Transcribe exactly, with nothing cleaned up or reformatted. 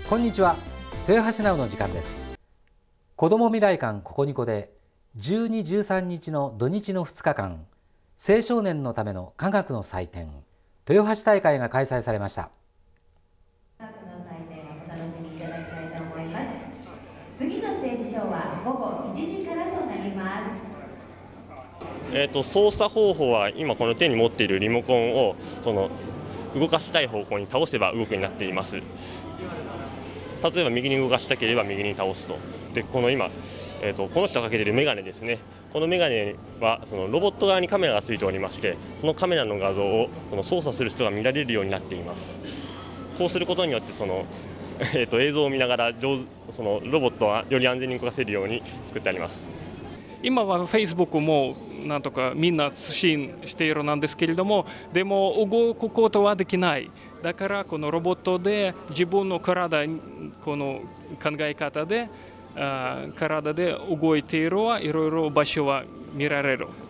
こんにちは。豊橋ナウの時間です。子ども未来館ここにこでじゅうに、じゅうさんにちの土日のふつかかん、青少年のための科学の祭典豊橋大会が開催されました。 科学の祭典をお楽しみいただきたいと思います。次のステージショーは午後いちじからとなります。 えーと、操作方法は今この手に持っているリモコンをその動かしたい方向に倒せば動くようになっています。例えば右に動かしたければ右に倒すと。でこの今、えーと、この人がかけているメガネですね。このメガネはそのロボット側にカメラがついておりまして、そのカメラの画像をその操作する人が見られるようになっています。こうすることによってその、えーと、映像を見ながら上そのロボットはより安全に動かせるように作ってあります。 今は Facebook もなんとかみんな通信しているなんですけれども、でも動くことはできない。だからこのロボットで自分の体、この考え方であ体で動いているはいろいろ場所は見られる。